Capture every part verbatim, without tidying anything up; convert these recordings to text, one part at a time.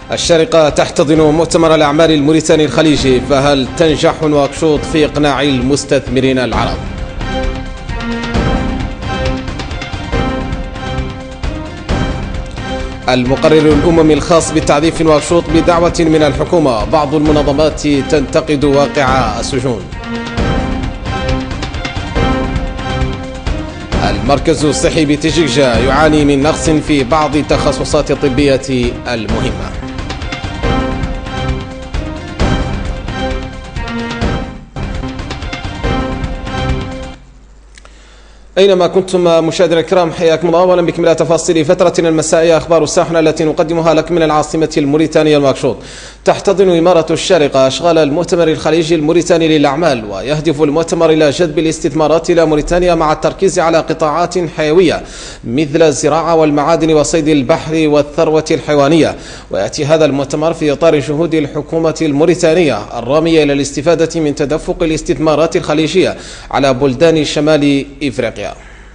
الشارقة تحتضن مؤتمر الأعمال الموريتاني الخليجي، فهل تنجح نواكشوط في إقناع المستثمرين العرب؟ المقرر الأممي الخاص بالتعذيب في نواكشوط بدعوة من الحكومة، بعض المنظمات تنتقد واقع السجون. المركز الصحي بتجيجا يعاني من نقص في بعض التخصصات الطبية المهمة. أينما كنتم مشاهدينا الكرام، حياكم الله واهلا بكم الى تفاصيل فترتنا المسائيه. اخبار الساحنه التي نقدمها لك من العاصمه الموريتانيه نواكشوط. تحتضن إمارة الشارقة أشغال المؤتمر الخليجي الموريتاني للأعمال، ويهدف المؤتمر إلى جذب الاستثمارات إلى موريتانيا مع التركيز على قطاعات حيوية مثل الزراعة والمعادن وصيد البحر والثروة الحيوانية. ويأتي هذا المؤتمر في إطار جهود الحكومة الموريتانية الرامية إلى الاستفادة من تدفق الاستثمارات الخليجية على بلدان شمال إفريقيا.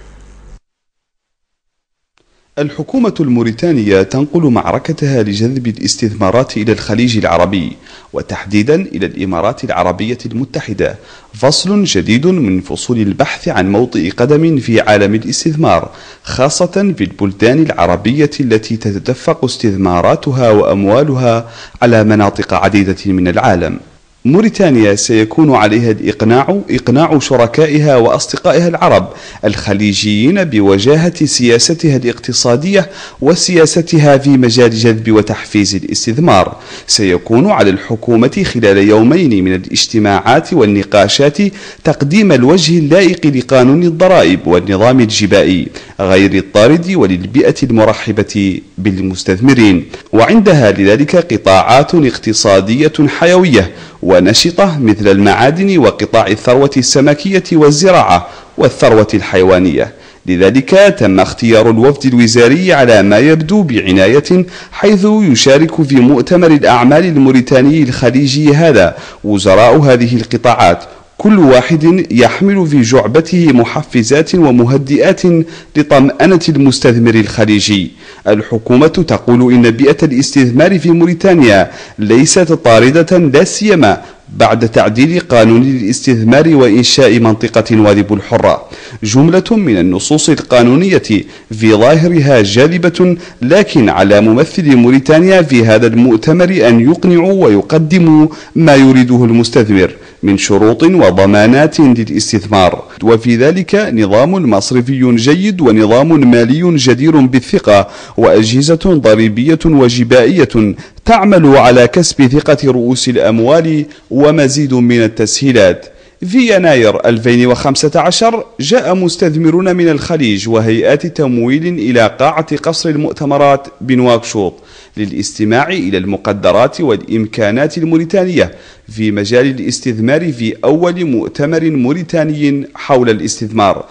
الحكومة الموريتانية تنقل معركتها لجذب الاستثمارات إلى الخليج العربي، وتحديدا إلى الإمارات العربية المتحدة، فصل جديد من فصول البحث عن موطئ قدم في عالم الاستثمار، خاصة في البلدان العربية التي تتدفق استثماراتها وأموالها على مناطق عديدة من العالم. موريتانيا سيكون عليها الإقناع إقناع شركائها وأصدقائها العرب الخليجيين بوجاهة سياستها الاقتصادية وسياستها في مجال جذب وتحفيز الاستثمار. سيكون على الحكومة خلال يومين من الاجتماعات والنقاشات تقديم الوجه اللائق لقانون الضرائب والنظام الجبائي غير الطارد وللبيئة المرحبة بالمستثمرين، وعندها لذلك قطاعات اقتصادية حيوية ونشطة مثل المعادن وقطاع الثروة السمكية والزراعة والثروة الحيوانية. لذلك تم اختيار الوفد الوزاري على ما يبدو بعناية، حيث يشارك في مؤتمر الأعمال الموريتاني الخليجي هذا وزراء هذه القطاعات، كل واحد يحمل في جعبته محفزات ومهدئات لطمأنة المستثمر الخليجي. الحكومة تقول إن بيئة الاستثمار في موريتانيا ليست طاردة، لا سيما بعد تعديل قانون الاستثمار وإنشاء منطقة وادي الحرة. جملة من النصوص القانونية في ظاهرها جاذبة، لكن على ممثل موريتانيا في هذا المؤتمر أن يقنعوا ويقدموا ما يريده المستثمر من شروط وضمانات للاستثمار، وفي ذلك نظام مصرفي جيد ونظام مالي جدير بالثقة وأجهزة ضريبية وجبائية تعمل على كسب ثقة رؤوس الأموال ومزيد من التسهيلات. في يناير ألفين وخمسة عشر جاء مستثمرون من الخليج وهيئات تمويل إلى قاعة قصر المؤتمرات بنواكشوط للاستماع إلى المقدرات والإمكانات الموريتانية في مجال الاستثمار في أول مؤتمر موريتاني حول الاستثمار.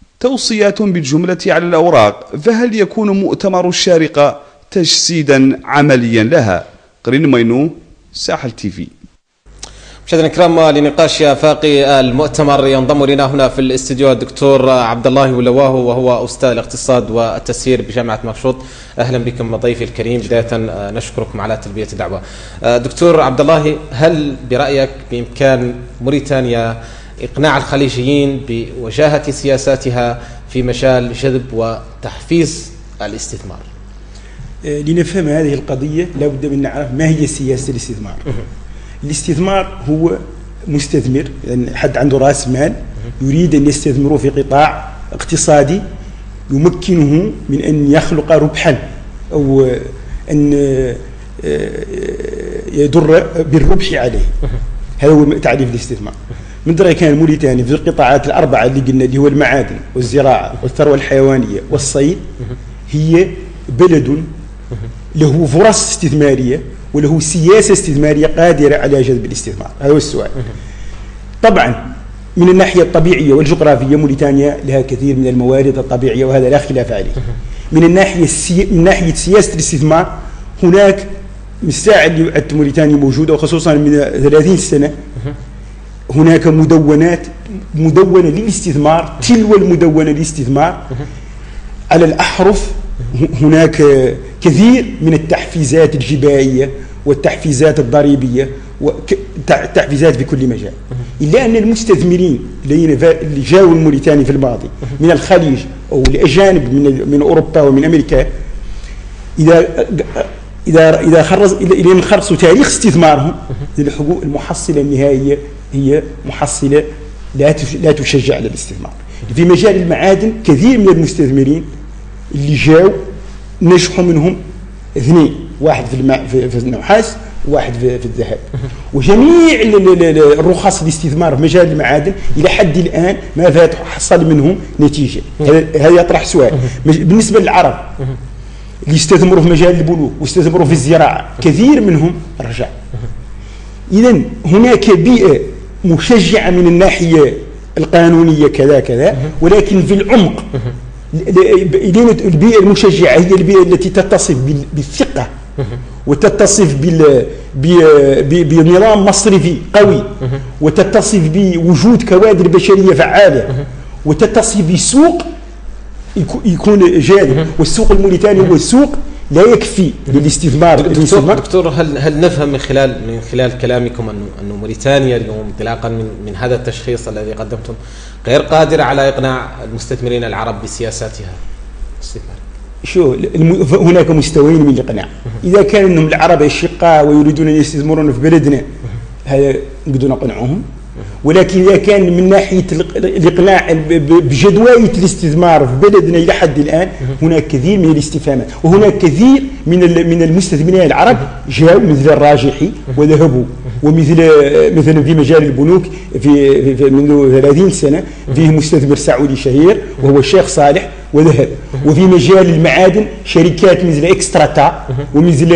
توصيات بالجملة على الأوراق، فهل يكون مؤتمر الشارقة تجسيدا عمليا لها؟ قرين مينو، ساحل تيفي. مشاهدينا الكرام، لنقاش آفاقي المؤتمر ينضم لنا هنا في الاستديو الدكتور عبد الله ولواه، وهو أستاذ الاقتصاد والتسيير بجامعة نواكشوط. أهلا بكم ضيفي الكريم. بداية نشكركم على تلبية الدعوة. دكتور عبد الله، هل برأيك بإمكان موريتانيا إقناع الخليجيين بوجاهة سياساتها في مجال جذب وتحفيز الاستثمار؟ لنفهم هذه القضية لابد من نعرف ما هي سياسة الاستثمار. الاستثمار هو مستثمر، يعني حد عنده راس مال يريد أن يستثمر في قطاع اقتصادي يمكنه من أن يخلق ربحا أو أن يدر بالربح عليه. هذا هو تعريف الاستثمار. من درجة كان موريتانيا في القطاعات الأربعة اللي قلنا، اللي هو المعادن والزراعة والثروة الحيوانية والصيد، هي بلد له فرص استثمارية وله سياسة استثمارية قادرة على جذب الاستثمار. هذا هو السؤال. طبعا من الناحية الطبيعية والجغرافية موريتانيا لها كثير من الموارد الطبيعية، وهذا لا خلاف عليه. من الناحية السي... من ناحية سياسة الاستثمار، هناك من الساعة اللي موريتانيا موجودة وخصوصا من ثلاثين سنة هناك مدونات مدونة للاستثمار، تلو المدونة للاستثمار على الأحرف هناك كثير من التحفيزات الجبائية والتحفيزات الضريبية والتحفيزات في كل مجال، إلا أن المستثمرين اللي جاوا الموريتاني في الماضي من الخليج أو الأجانب من من أوروبا ومن أمريكا، إذا إذا إذا خرج إذا خرجوا تاريخ استثمارهم، الحقوق المحصلة النهائية هي محصلة لا لا تشجع على الاستثمار. في مجال المعادن كثير من المستثمرين اللي جاوا نجحوا منهم اثنين، واحد في الماء في النحاس وواحد في, في الذهب، وجميع الرخص الاستثمار في مجال المعادن الى حد الان ما فات حصل منهم نتيجه. هذا يطرح سؤال بالنسبه للعرب اللي استثمروا في مجال البنوك واستثمروا في الزراعه، كثير منهم رجع. اذا هناك بيئه مشجعه من الناحيه القانونيه كذا كذا، ولكن في العمق البيئة المشجعة هي البيئة التي تتصف بالثقة وتتصف بنظام مصرفي قوي وتتصف بوجود كوادر بشرية فعالة وتتصف بسوق يكون جاد. والسوق الموريتاني هو السوق لا يكفي للاستثمار. دكتور, دكتور هل هل نفهم من خلال من خلال كلامكم انه انه موريتانيا اليوم انطلاقا من من هذا التشخيص الذي قدمتم غير قادرة على إقناع المستثمرين العرب بسياساتها الاستثمار؟ شو هناك مستويين من الإقناع. إذا كان أنهم العرب أشقاء ويريدون أن يستثمرون في بلدنا، هذا نقدر نقنعهم. ولكن إذا كان من ناحية الإقناع بجدوية الاستثمار في بلدنا إلى حد الآن، هناك كثير من الاستفهامات، وهناك كثير من من المستثمرين العرب جاءوا مثل الراجحي وذهبوا، ومثل مثلا في مجال البنوك في, في منذ ثلاثين سنة فيه مستثمر سعودي شهير وهو الشيخ صالح وذهب. وفي مجال المعادن شركات مثل اكستراتا ومثل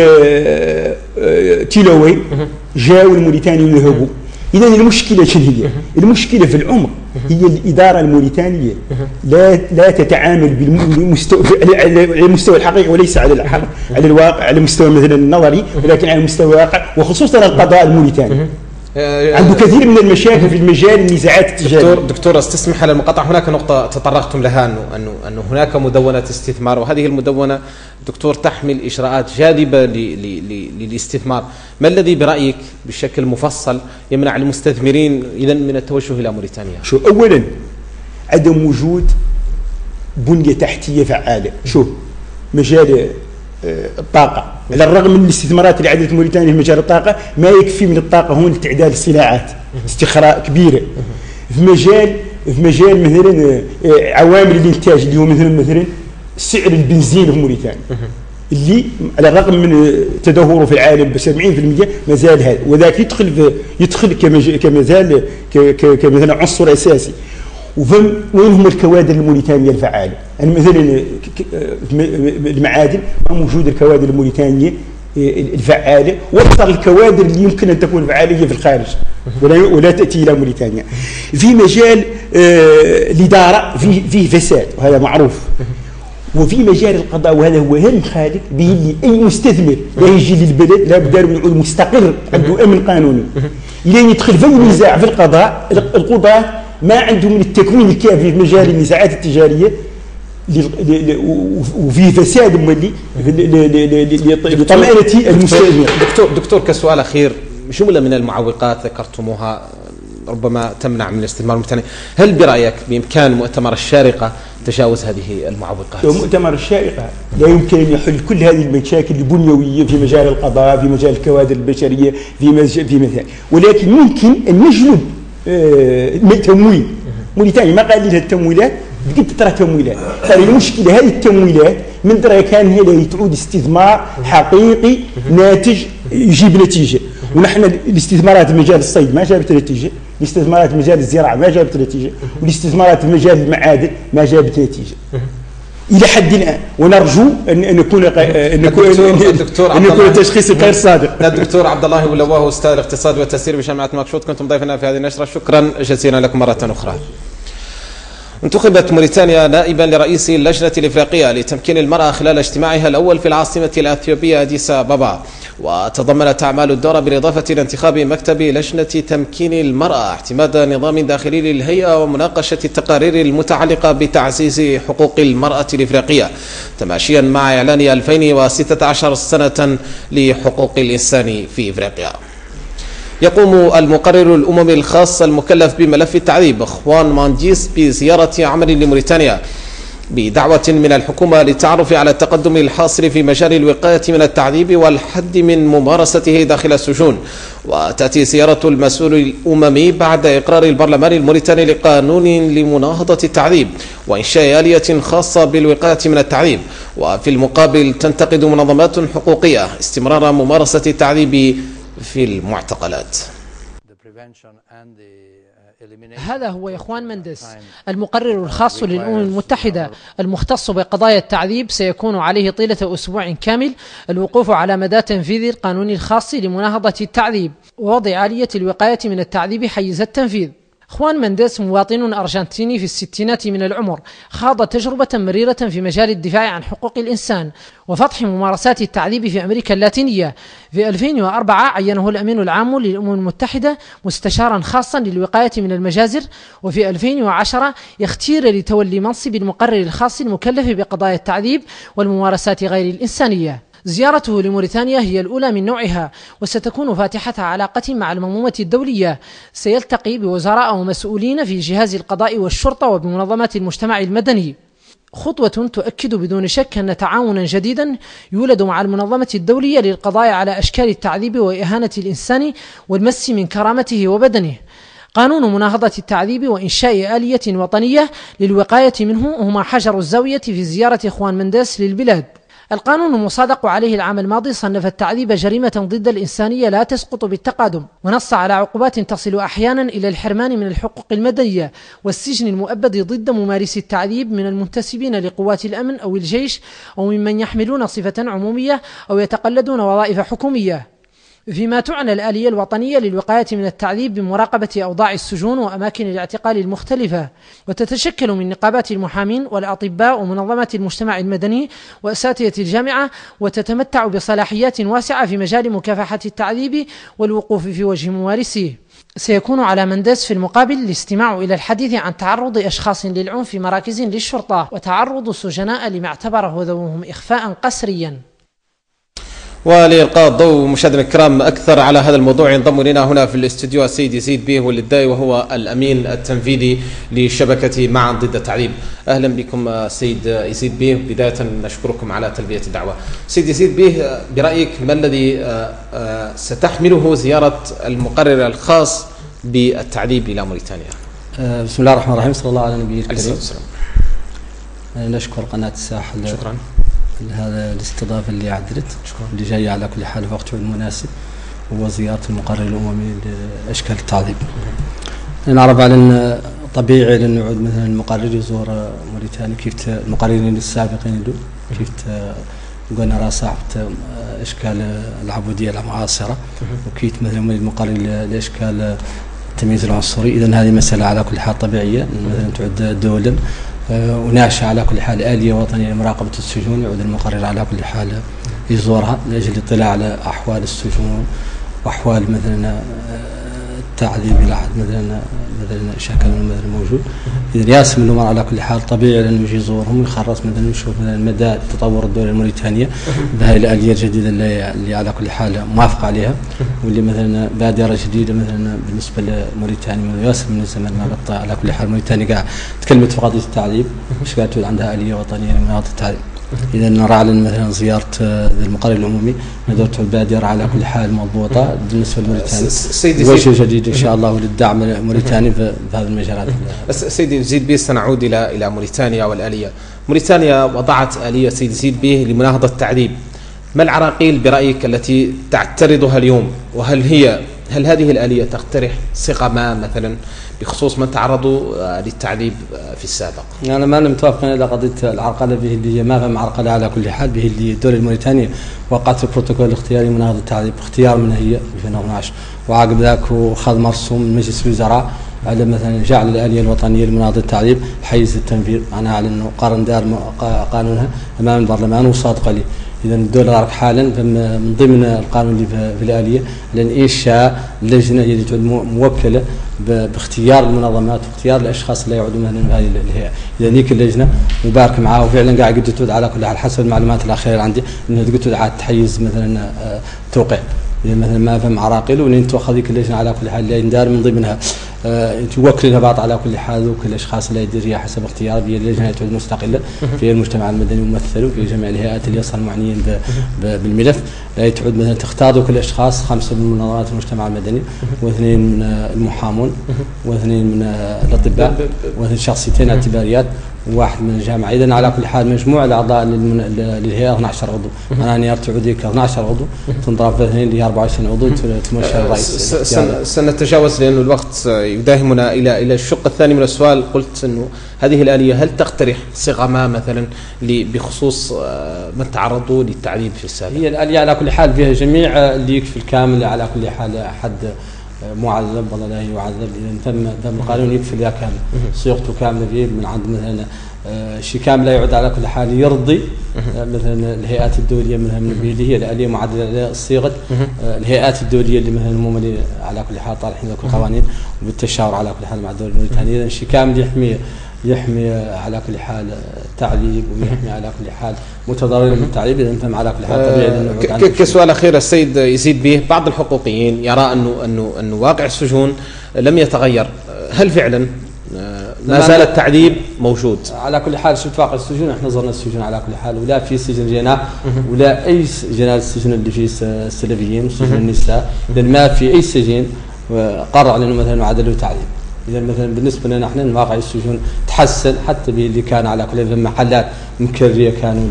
تيلوي جاءوا الموريتاني وذهبوا. إذا المشكلة شنو هي؟ المشكلة في العمق، هي الإدارة الموريتانية لا لا تتعامل بالمستوى على المستوى الحقيقي وليس على الحق على الواقع، على المستوى مثلا النظري، ولكن على المستوى الواقع، وخصوصا القضاء الموريتاني عنده كثير من المشاكل في المجال النزاعات التجارية. دكتور دكتور استسمح على المقاطعة، هناك نقطة تطرقتم لها انه انه انه هناك مدونة استثمار، وهذه المدونة دكتور تحمل اجراءات جاذبة للاستثمار. ما الذي برأيك بشكل مفصل يمنع المستثمرين اذا من التوجه الى موريتانيا؟ شو اولا عدم وجود بنية تحتية فعالة. شو مجال الطاقة، على الرغم من الاستثمارات اللي عدت موريتانيا في مجال الطاقة، ما يكفي من الطاقة هون لتعداد الصناعات، استخراج كبيرة. في مجال في مجال مثلا عوامل الإنتاج اللي هو مثلا مثلا سعر البنزين في موريتانيا اللي على الرغم من تدهوره في العالم ب سبعين بالمئة ما زال هذا، وذاك يدخل في يدخل كمازال كمثلا عنصر أساسي. وفهم وين هم الكوادر الموريتانية الفعالة؟ يعني مثلا المعادن ما موجود الكوادر الموريتانية الفعالة، واكثر الكوادر اللي يمكن ان تكون فعالية في الخارج ولا ولا تاتي الى موريتانيا. في مجال آه الاداره فيه فيه فساد وهذا معروف، وفي مجال القضاء وهذا هو اهم خالق به اللي اي مستثمر لا يجي للبلد لا بد من يعود مستقر عنده امن قانوني. الين يدخل في النزاع في القضاء، القضاة ما عندهم من التكوين الكافي في مجال النزاعات التجاريه وفي فساد مولي لطمأنة المستثمر. دكتور دكتور كسؤال اخير، جمله من المعوقات ذكرتموها ربما تمنع من الاستثمار الموريتاني، هل برايك بامكان مؤتمر الشارقه تجاوز هذه المعوقات؟ مؤتمر الشارقه لا يمكن ان يحل كل هذه المشاكل البنيويه في مجال القضاء، في مجال الكوادر البشريه، في مجال في مثال، ولكن ممكن ان نجلب آه تمويل. موريتانيا ما قال لها التمويلات بقيت ترى تمويلات، قال المشكله هذه التمويلات من درا كان هي اللي تعود استثمار حقيقي ناتج يجيب نتيجه. ونحن الاستثمارات في مجال الصيد ما جابت نتيجه، الاستثمارات في مجال الزراعه ما جابت نتيجه، والاستثمارات في مجال المعادن ما جابت نتيجه الى حد الان. ونرجو ان نكون ان نكون ان يكون التشخيص غير صادق. الدكتور عبد الله ولواه استاذ الاقتصاد والتسيير بجامعه نواكشوط، كنتم ضيفنا في هذه النشره، شكرا جزيلا لكم مره اخرى. انتخبت موريتانيا نائبا لرئيس اللجنة الإفريقية لتمكين المرأة خلال اجتماعها الأول في العاصمة الأثيوبية أديس أبابا، وتضمنت أعمال الدورة بالإضافة إلى انتخاب مكتب لجنة تمكين المرأة، اعتماد نظام داخلي للهيئة، ومناقشة التقارير المتعلقة بتعزيز حقوق المرأة الإفريقية، تماشيا مع إعلان ألفين وستة عشر سنة لحقوق الإنسان في إفريقيا. يقوم المقرر الأممي الخاص المكلف بملف التعذيب خوان مانديس بزيارة عمل لموريتانيا بدعوة من الحكومة للتعرف على التقدم الحاصل في مجال الوقاية من التعذيب والحد من ممارسته داخل السجون. وتأتي زيارة المسؤول الأممي بعد إقرار البرلمان الموريتاني لقانون لمناهضة التعذيب وإنشاء آلية خاصة بالوقاية من التعذيب. وفي المقابل تنتقد منظمات حقوقية استمرار ممارسة التعذيب في المعتقلات. هذا هو يخوان مندس المقرر الخاص للأمم المتحدة المختص بقضايا التعذيب. سيكون عليه طيلة أسبوع كامل الوقوف على مدى تنفيذ القانون الخاص لمناهضة التعذيب ووضع آلية الوقاية من التعذيب حيز التنفيذ. خوان مندس مواطن أرجنتيني في الستينات من العمر، خاض تجربة مريرة في مجال الدفاع عن حقوق الإنسان وفتح ممارسات التعذيب في أمريكا اللاتينية. في ألفين وأربعة عينه الأمين العام للأمم المتحدة مستشارا خاصا للوقاية من المجازر، وفي ألفين وعشرة يختير لتولي منصب المقرر الخاص المكلف بقضايا التعذيب والممارسات غير الإنسانية. زيارته لموريتانيا هي الأولى من نوعها، وستكون فاتحة علاقة مع المنظومة الدولية. سيلتقي بوزراء ومسؤولين في جهاز القضاء والشرطة وبمنظمات المجتمع المدني، خطوة تؤكد بدون شك أن تعاونا جديدا يولد مع المنظمة الدولية للقضاء على أشكال التعذيب وإهانة الإنسان والمس من كرامته وبدنه. قانون مناهضة التعذيب وإنشاء آلية وطنية للوقاية منه هما حجر الزاوية في زيارة خوان مندس للبلاد. القانون المصادق عليه العام الماضي صنف التعذيب جريمة ضد الإنسانية لا تسقط بالتقادم، ونص على عقوبات تصل أحيانا إلى الحرمان من الحقوق المدنية والسجن المؤبد ضد ممارسي التعذيب من المنتسبين لقوات الأمن أو الجيش أو ممن يحملون صفة عمومية أو يتقلدون وظائف حكومية. فيما تعنى الآلية الوطنية للوقاية من التعذيب بمراقبة أوضاع السجون وأماكن الاعتقال المختلفة، وتتشكل من نقابات المحامين والأطباء ومنظمات المجتمع المدني وأساتذة الجامعة، وتتمتع بصلاحيات واسعة في مجال مكافحة التعذيب والوقوف في وجه ممارسيه. سيكون على مندس في المقابل الاستماع إلى الحديث عن تعرض أشخاص للعنف في مراكز للشرطة وتعرض السجناء لما اعتبره ذووهم إخفاء قسريا. ولإلقاء الضوء مشاهدينا الكرام أكثر على هذا الموضوع ينضم إلينا هنا في الاستوديو السيد يزيد بيه والداي، وهو الأمين التنفيذي لشبكة معا ضد التعذيب. أهلا بكم سيد يزيد بيه. بداية نشكركم على تلبية الدعوة. سيد يزيد بيه، برأيك ما الذي ستحمله زيارة المقرر الخاص بالتعذيب إلى موريتانيا؟ بسم الله الرحمن الرحيم، صلى الله على النبي الكريم. نشكر قناة الساحل شكرا هذا الاستضافة اللي عدلت، اللي جاية على كل حال في وقته المناسب، هو زيارة المقرر الأممي لأشكال التعذيب. نعرف على أن طبيعي لأن يعود مثلا المقرر يزور موريتانيا كيف المقررين السابقين له، كيف قلنا راسع أشكال العبودية المعاصرة، وكيف مثلا المقرر لأشكال التمييز العنصري. إذا هذه مسألة على كل حال طبيعية، مثلا تعد دولا وناشئة على كل حال آلية وطنية لمراقبة السجون، يعود المقرر على كل حال يزورها لأجل الاطلاع على أحوال السجون وأحوال مثلا التعذيب إلى حد مثلا مثلا شكل مثلا موجود. إذا ياسم الأمر على كل حال طبيعي لأنه يجي يزورهم ويخرص مثلا يشوف مثلا مدى تطور الدولة الموريتانية بهاي الآلية الجديدة اللي, اللي على كل حال موافق عليها، واللي مثلا بادرة جديدة مثلا بالنسبة لموريتانيا منذ ياسر من الزمن ما بطأ. على كل حال موريتانيا قاعد تكلمت في قضية التعذيب، مش قاعد تقول عندها آلية وطنية لمناهضة التعذيب. إذا نرى على مثلا زيارة المقرر الأممي ندورته البادرة على كل حال مضبوطة بالنسبة لموريتانيا، وجه جديد إن شاء الله للدعم الموريتاني في هذه المجالات. سيدي زيد بيه، سنعود إلى إلى موريتانيا والآلية. موريتانيا وضعت آلية سيدي زيد بيه لمناهضة التعذيب. ما العراقيل برأيك التي تعترضها اليوم؟ وهل هي هل هذه الآلية تقترح صيغة ما مثلا بخصوص من تعرضوا للتعذيب في السابق؟ أنا ما متوافق إلى قضية العرقلة به اللي هي ما فهم عرقلة على كل حال، به اللي الدولة الموريتانية وقعت في البروتوكول الاختياري مناهضة التعذيب، اختيار منها هي ألفين واثني عشر، وعقب ذاك وخذ مرسوم من مجلس الوزراء على مثلا جعل الآلية الوطنية لمناهضة التعذيب حيز التنفيذ، معناها على أنه قرن دار قانونها أمام البرلمان وصادقة له. إذا الدولة حالا من ضمن القانون اللي في الآلية لأن إنشاء لجنة اللي تعود موكلة باختيار المنظمات واختيار الأشخاص اللي يعودوا مثلا بهذه الهيئة. إذا ذيك اللجنة مبارك معها وفعلا قاعد قد تعود على كل حال حسب المعلومات الأخيرة اللي عندي أنها قد تعود على تحيز مثلا توقيع. إذا مثلا ما فهم عراقيل ولين توخذ ذيك اللجنة على كل حال اللي يندار من ضمنها أه توكل لها بعض على كل حال وكل الاشخاص اللي يديرها حسب اختيار بين اللجنه تعود مستقله في المجتمع المدني ممثل وفي جميع الهيئات اللي يصل معنيين بالملف، لا تعود مثلا تختار كل الاشخاص خمسه من منظمات المجتمع المدني واثنين من المحامون واثنين من الاطباء واثنين شخصيتين اعتباريات وواحد من الجامعه. اذا على كل حال مجموع الاعضاء للهيئه اثني عشر عضو، انا اني تعود ذيك اثني عشر عضو تنضرب في اثنين اللي هي أربعة وعشرين عضو تمشي الرئيس. سنتجاوز لأن الوقت يداهمنا الى الى الشق الثاني من السؤال. قلت انه هذه الآلية هل تقترح صيغه ما مثلا بخصوص من تعرضوا للتعذيب في السابق؟ هي الآلية على كل حال فيها جميع اللي يكفي الكامل على كل حال حد معذب والله لا يعذب. اذا تم تم القانون يكفي لها كامل صيغته كامله فيه من عند مثلا شيء كامل لا يعد على كل حال يرضي مثلا الهيئات الدوليه مثلا من هي الآلية معدله صيغه الهيئات الدوليه اللي مثلا هم على كل حال طالعين ذوك القوانين وبالتشاور على كل حال مع الدول الموريتانيه. اذا شيء كامل يحمي يحمي على كل حال التعذيب ويحمي على كل حال متضررين من التعذيب. اذا انتم على كل حال طبيعي. كسؤال اخير السيد يزيد به، بعض الحقوقيين يرى انه انه انه واقع السجون لم يتغير، هل فعلا ما زال التعذيب موجود؟ على كل حال شفت واقع السجون، احنا زرنا السجون على كل حال ولا في سجن جناح ولا اي جناح السجن اللي فيه السلفيين وسجن النساء، لان ما في اي سجن قرر على انه مثلا عدلوا تعذيب. اذا مثلا بالنسبه لنا احنا واقع السجون تحسن حتى اللي كان على كل محلات مكريه كانوا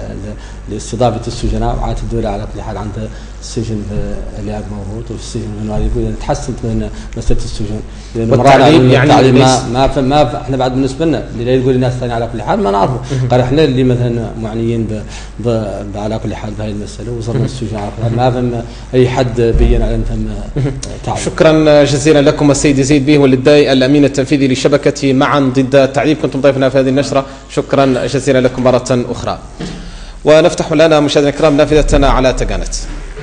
لاستضافه السجناء، وعاد الدوله على كل حال عندها السجن في الياب موجود وفي السجن في نواريب. اذا تحسنت من مساله السجون والتعذيب يعني ما ما, ما احنا بعد بالنسبه لنا اللي يقول الناس ثانيه على كل حال ما نعرفه، قال احنا اللي مثلا معنيين ب على كل حال بهذه المساله وصلنا السجون على كل حال ما فهم اي حد بين على فهم تعذيب. شكرا جزيلا لكم السيد يزيد به والداي الامين التنفيذي لشبكه معا ضد التعذيب، كنتم ضيفنا في هذه النشره، شكرا جزيلا لكم مره اخرى. ونفتح لنا مشاهدينا الكرام نافذتنا على تقانت.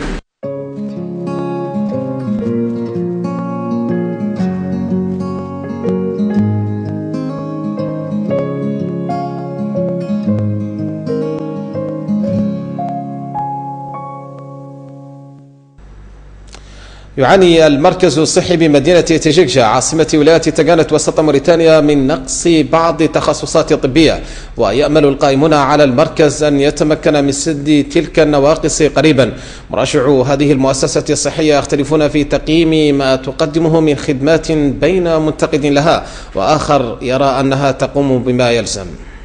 يعاني المركز الصحي بمدينة تجيجة عاصمة ولاية تقانت وسط موريتانيا من نقص بعض التخصصات الطبية، ويأمل القائمون على المركز أن يتمكن من سد تلك النواقص قريبا. مراجعو هذه المؤسسة الصحية يختلفون في تقييم ما تقدمه من خدمات بين منتقد لها وآخر يرى أنها تقوم بما يلزم.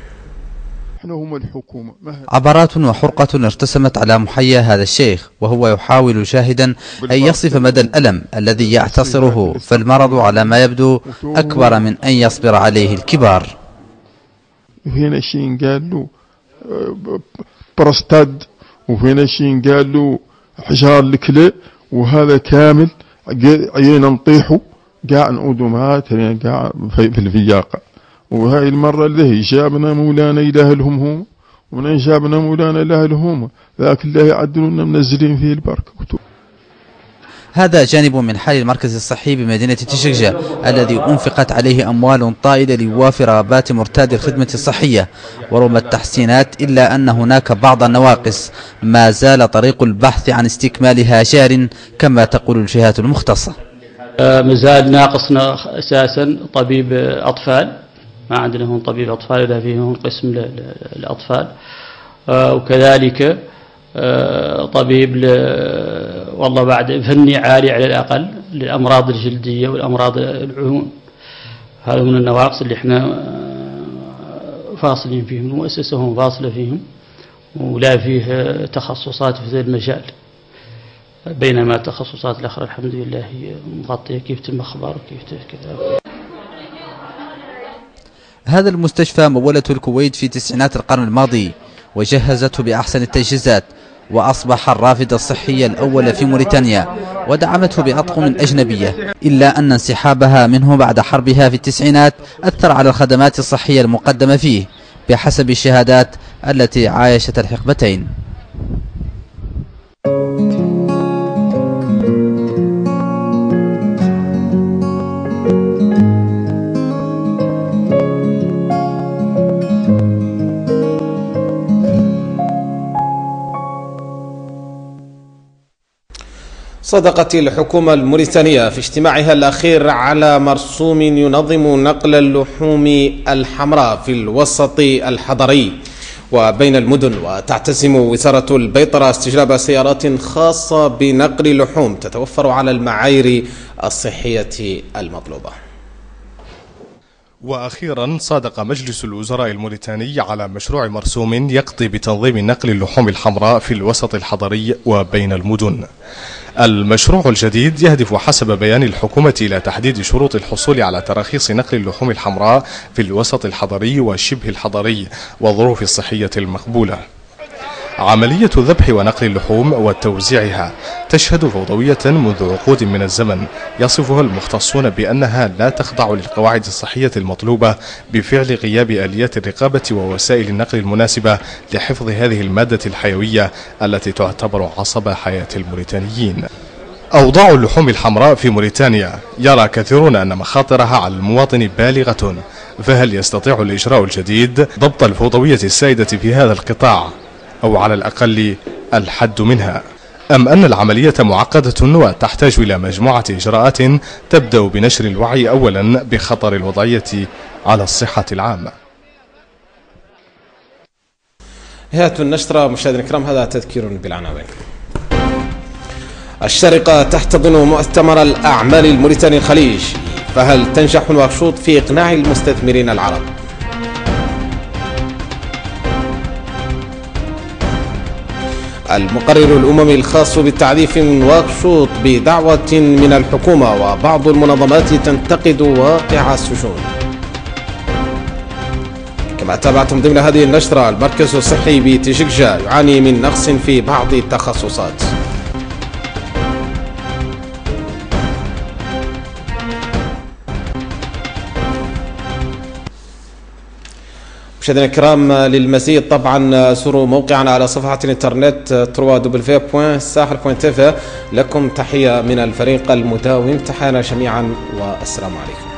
عبرات وحرقة ارتسمت على محيا هذا الشيخ وهو يحاول جاهدا أن يصف مدى الألم الذي يعتصره، فالمرض على ما يبدو أكبر من أن يصبر عليه الكبار. وهنا شيء قال له برستاد وهنا شيء قال له حجار الكلى وهذا كامل عينا نطيحه قاع نعودوا معاه قاع في الفياقة. وهاي المرة اللي جابنا مولانا إله الهم ومن جابنا مولانا إله الهم ذاك اللي يعدلونا منزلين فيه البركة. هذا جانب من حال المركز الصحي بمدينة تجيجة الذي أنفقت عليه أموال طائلة ليوافر رغبات مرتاد الخدمة الصحية ورغم التحسينات إلا أن هناك بعض النواقص ما زال طريق البحث عن استكمالها جار كما تقول الجهات المختصة. مازال ناقصنا أساسا طبيب أطفال، ما عندنا هون طبيب أطفال إلا فيه هون قسم للأطفال، وكذلك طبيب والله بعد فني عالي على الأقل للأمراض الجلدية والأمراض العيون. هذا من النواقص اللي احنا فاصلين فيهم، المؤسسة هم فاصلة فيهم ولا فيه تخصصات في ذا المجال، بينما التخصصات الأخرى الحمد لله هي مغطية كيف المخبر وكيف كذا. هذا المستشفى مولته الكويت في تسعينات القرن الماضي وجهزته بأحسن التجهيزات، وأصبح الرافد الصحي الأول في موريتانيا، ودعمته بأطقم أجنبية، إلا أن انسحابها منه بعد حربها في التسعينات أثر على الخدمات الصحية المقدمة فيه بحسب الشهادات التي عايشت الحقبتين. صدقت الحكومة الموريتانية في اجتماعها الأخير على مرسوم ينظم نقل اللحوم الحمراء في الوسط الحضري وبين المدن، وتعتزم وزارة البيطرة استجلاب سيارات خاصة بنقل اللحوم تتوفر على المعايير الصحية المطلوبة. وأخيرا صادق مجلس الوزراء الموريتاني على مشروع مرسوم يقضي بتنظيم نقل اللحوم الحمراء في الوسط الحضري وبين المدن. المشروع الجديد يهدف حسب بيان الحكومة إلى تحديد شروط الحصول على تراخيص نقل اللحوم الحمراء في الوسط الحضري وشبه الحضري والظروف الصحية المقبولة. عملية ذبح ونقل اللحوم وتوزيعها تشهد فوضوية منذ عقود من الزمن يصفها المختصون بأنها لا تخضع للقواعد الصحية المطلوبة بفعل غياب آليات الرقابة ووسائل النقل المناسبة لحفظ هذه المادة الحيوية التي تعتبر عصب حياة الموريتانيين. أوضاع اللحوم الحمراء في موريتانيا يرى كثيرون أن مخاطرها على المواطن بالغة، فهل يستطيع الإجراء الجديد ضبط الفوضوية السائدة في هذا القطاع أو على الأقل الحد منها، أم أن العملية معقدة وتحتاج إلى مجموعة إجراءات تبدأ بنشر الوعي أولا بخطر الوضعية على الصحة العامة؟ نهاية النشرة مشاهدينا الكرام، هذا تذكير بالعناوين. الشارقة تحتضن مؤتمر الأعمال الموريتاني الخليج، فهل تنجح نواكشوط في إقناع المستثمرين العرب؟ المقرر الأممي الخاص بالتعريف من نواكشوط بدعوة من الحكومة وبعض المنظمات تنتقد واقع السجون. كما تابعتم ضمن هذه النشرة، المركز الصحي بتشكجا يعاني من نقص في بعض التخصصات. مشاهدينا الكرام، للمزيد طبعا زوروا موقعنا على صفحة الانترنت دبليو دبليو دبليو دوت الساحل دوت تي في. لكم تحية من الفريق المداوم، تحيانا جميعا والسلام عليكم.